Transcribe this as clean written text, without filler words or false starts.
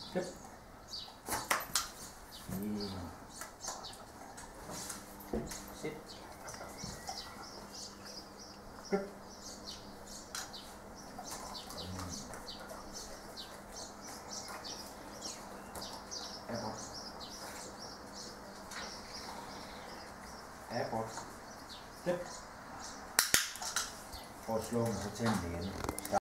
Klip. Sit. Klip. Airport. Airport. Klip. For at slå den, så tænd den igen.